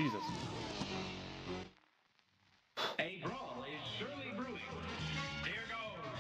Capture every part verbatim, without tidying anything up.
Jesus. A brawl is surely brewing. Here goes.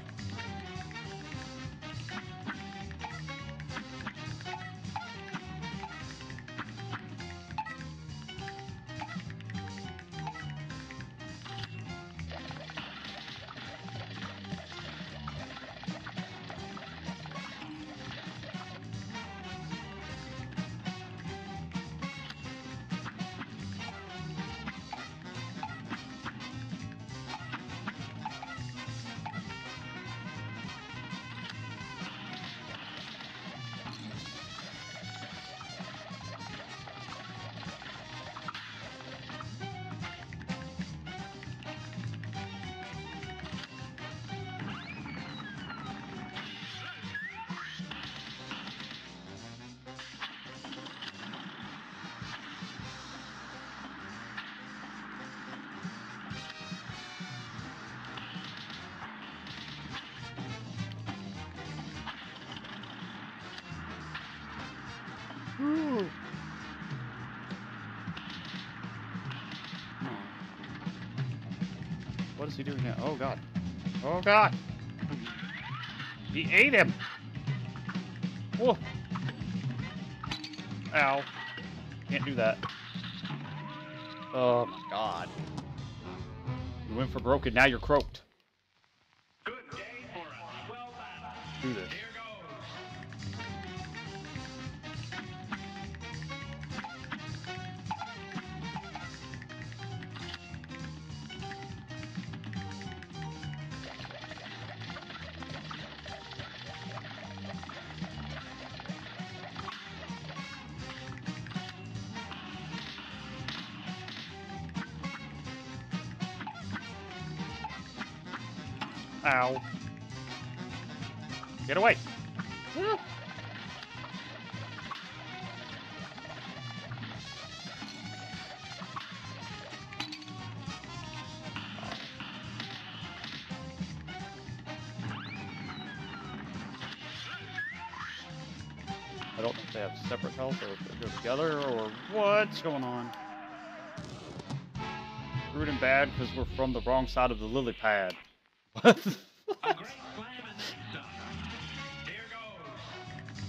Ooh. What is he doing now? Oh god. Oh god. He ate him. Whoa. Ow. Can't do that. Oh my god. You went for broken, now you're croaked. Good day for us. Well battled. Do this. Here goes. Ow. Get away. Ah. I don't know if they have separate health or if they go together or what's going on. Rude and bad because we're from the wrong side of the lily pad. What? A great slam and then some. Here goes.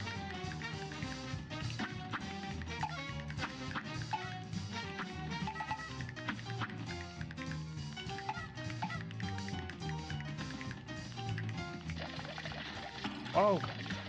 Oh.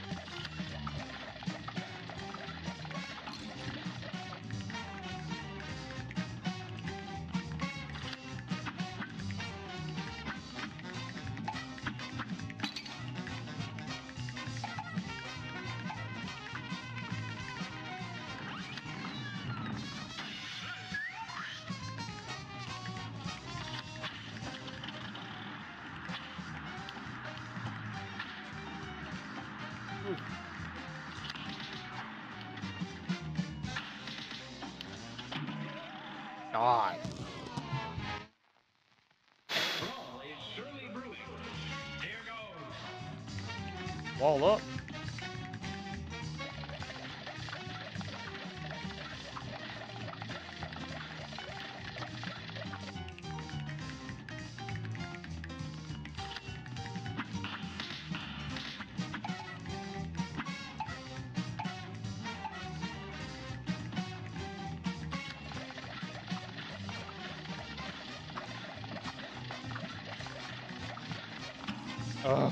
God. Brawl is surely brewing. Here goes. Wall up. Ugh.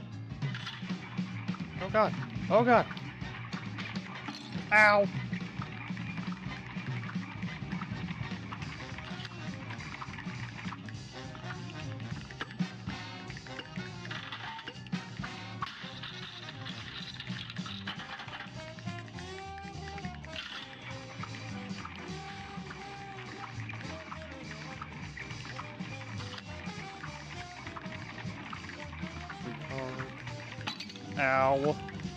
Oh god. Oh god. Ow. Ow.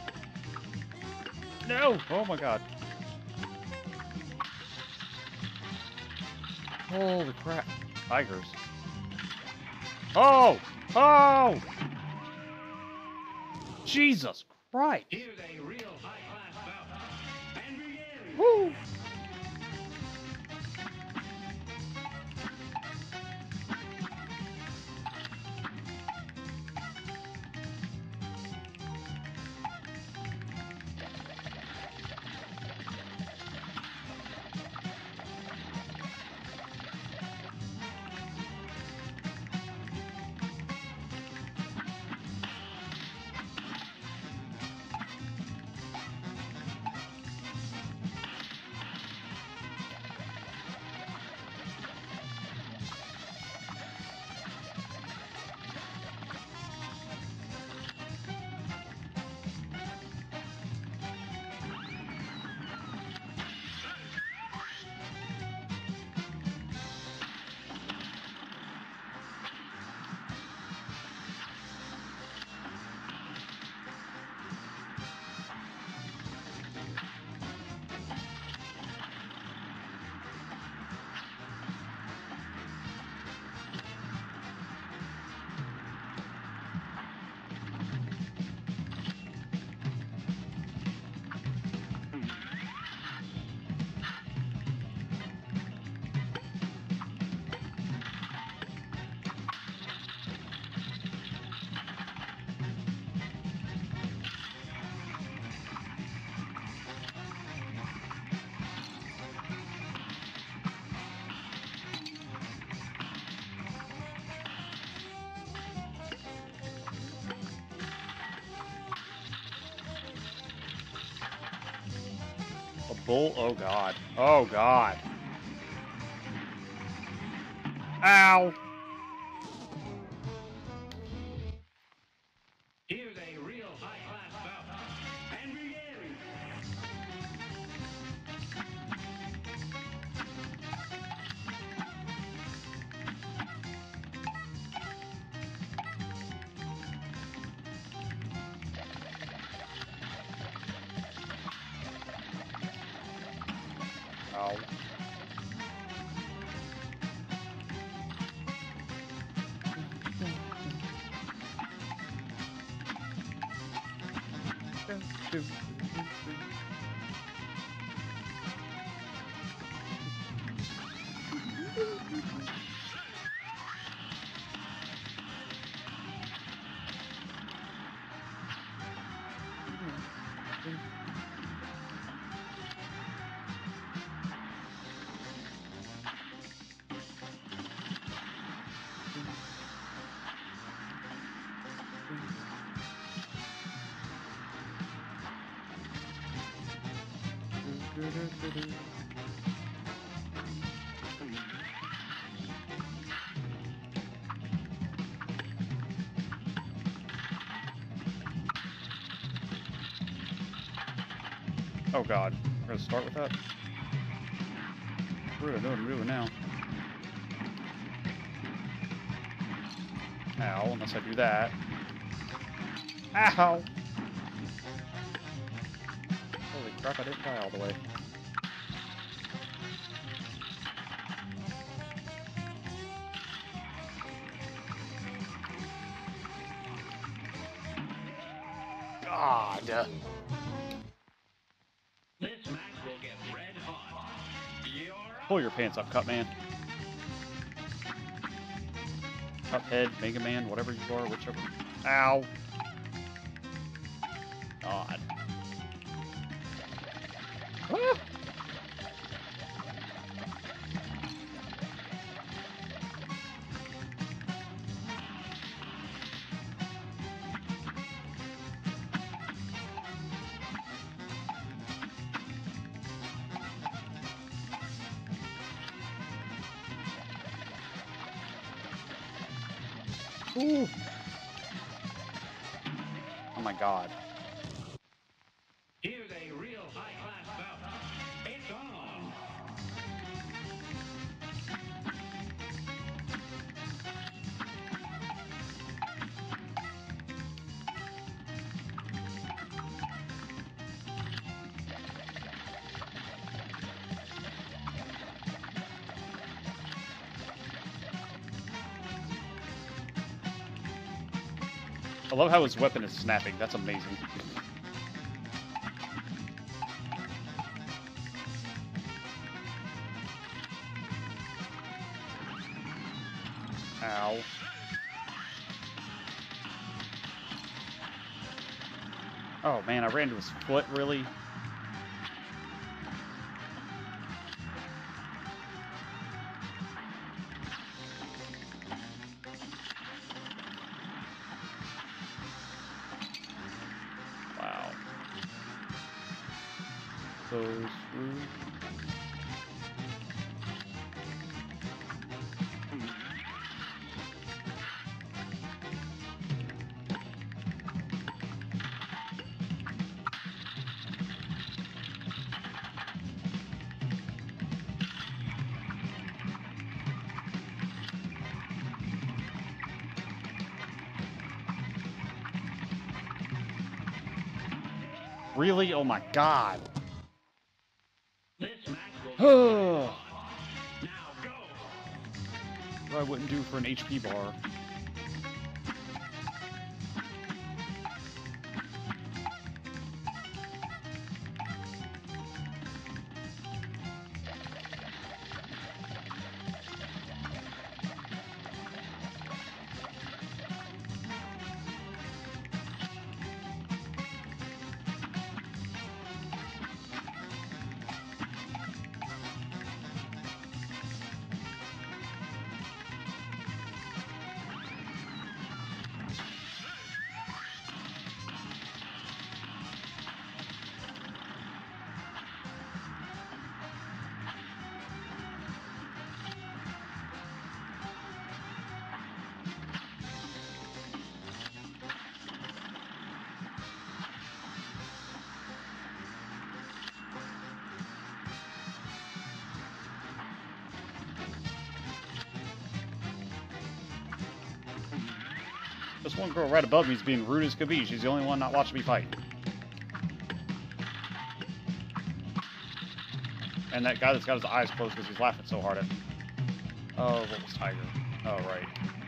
No! Oh my god. Holy crap. Tigers. Oh! Oh! Jesus Christ! Here's a real high-class bout. And begin. Woo! A bull? Oh god. Oh god. Ow! Here's a real high-class bout. And begin. Ow. Oh god. We're gonna start with that? What am I doing now? Ow, unless I do that. Ow! Holy crap, I didn't die all the way. God! This match will get red hot. You're up. Pull your pants up, Cupman. Cuphead, Mega Man, whatever you are, whichever. Ow! God. Ah! Ooh. Oh my god. Here's a real high-class bout. It's on. I love how his weapon is snapping. That's amazing. Ow. Oh man, I ran into his foot, really? Wow. Goes through. Really? Oh my god. This match will What now go. I wouldn't do for an H P bar. This one girl right above me is being rude as could be. She's the only one not watching me fight. And that guy that's got his eyes closed because he's laughing so hard at me. Oh, what was Tiger? Oh, right.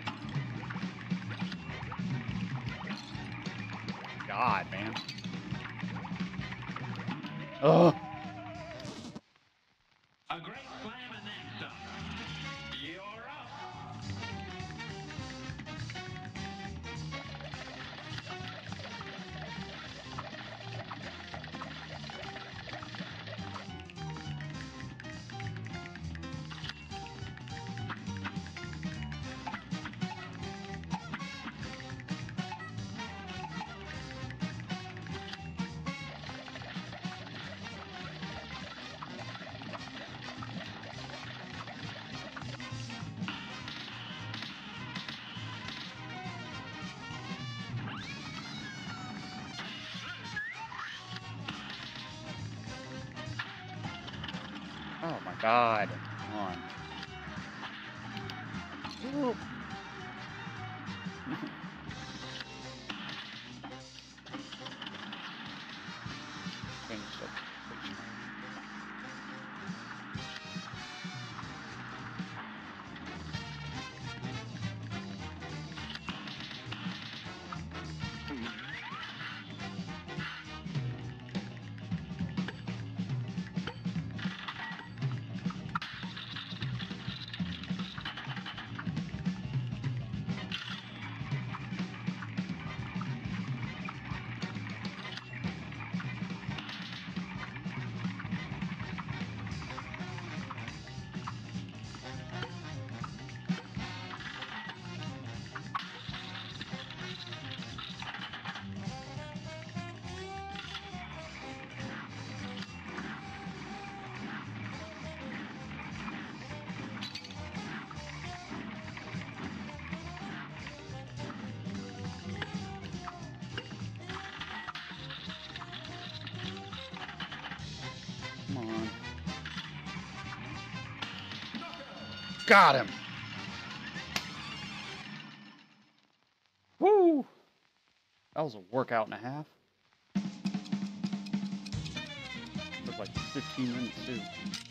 God, man. Ugh. A great slam and then some. You're up. Oh my god. Come on. Ooh. Change stuff. Come on. Got him. Woo! That was a workout and a half. Took like fifteen minutes too.